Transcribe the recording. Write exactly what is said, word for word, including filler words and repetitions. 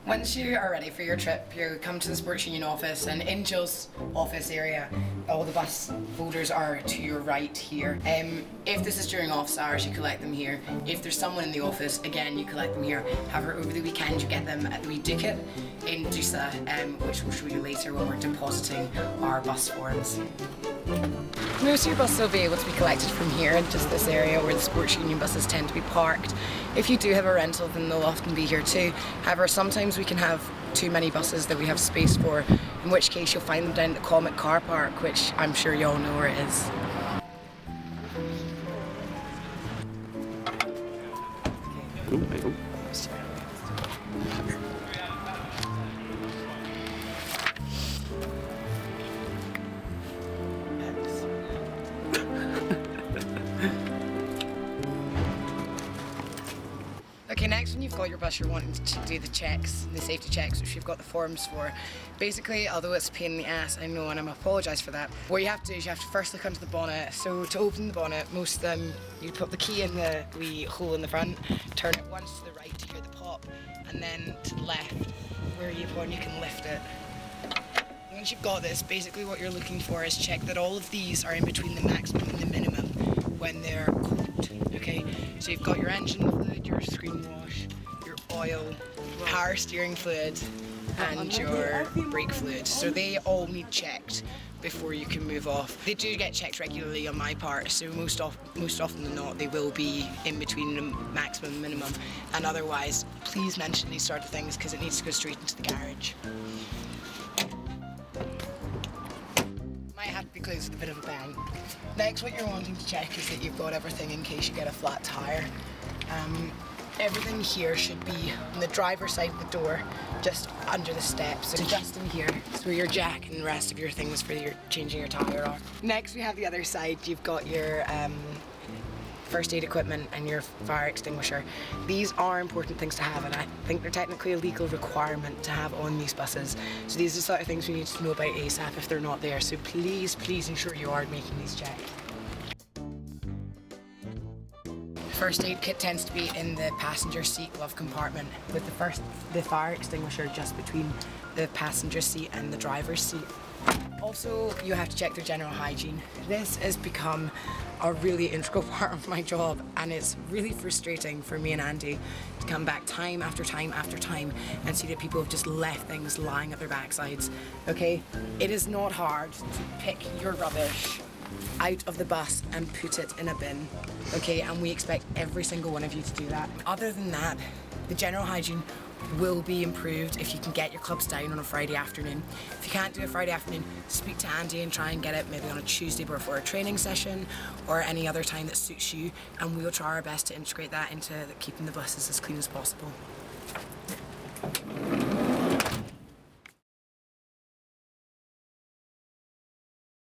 Once you are ready for your trip, you come to the Sports Union office, and in Jill's office area, all the bus folders are to your right here. Um, if this is during office hours, you collect them here. If there's someone in the office, again, you collect them here. However, over the weekend, you get them at the wee Dicket in Dusa, um, which we'll show you later when we're depositing our bus forms. Most of your buses will be able to be collected from here in just this area where the Sports Union buses tend to be parked. If you do have a rental, then they'll often be here too. However, sometimes we can have too many buses that we have space for, in which case you'll find them down at the Comet car park, which I'm sure you all know where it is. Ooh, ooh. Okay, next when you've got your bus, you're wanting to do the checks, the safety checks, which you've got the forms for. Basically, although it's a pain in the ass, I know, and I apologise for that, what you have to do is you have to first look under the bonnet. So to open the bonnet, most of them, you put the key in the wee hole in the front, turn it once to the right to hear the pop, and then to the left, where you want, you can lift it. Once you've got this, basically what you're looking for is check that all of these are in between the maximum and the minimum when they're cold, okay? So you've got your engine fluid, your screen wash, your oil, power steering fluid, and your brake fluid. So they all need checked before you can move off. They do get checked regularly on my part, so most, of, most often than not they will be in between the maximum and minimum, and otherwise please mention these sort of things because it needs to go straight into the garage. Might have to be closed with a bit of a bang. Next, what you're wanting to check is that you've got everything in case you get a flat tyre. Um, everything here should be on the driver's side of the door, just under the steps. So just in here, so where your jack and the rest of your things for your changing your tyre are. Next, we have the other side. You've got your um, first aid equipment and your fire extinguisher. These are important things to have, and I think they're technically a legal requirement to have on these buses. So these are the sort of things we need to know about ASAP if they're not there. So please, please ensure you are making these checks. First aid kit tends to be in the passenger seat glove compartment, with the first, the fire extinguisher just between the passenger seat and the driver's seat. Also, you have to check their general hygiene. This has become a really integral part of my job, and it's really frustrating for me and Andy to come back time after time after time and see that people have just left things lying at their backsides. Okay, it is not hard to pick your rubbish out of the bus and put it in a bin, okay, and we expect every single one of you to do that. Other than that, the general hygiene will be improved if you can get your clubs down on a Friday afternoon. If you can't do a Friday afternoon, speak to Andy and try and get it maybe on a Tuesday before a training session or any other time that suits you, and we'll try our best to integrate that into keeping the buses as clean as possible.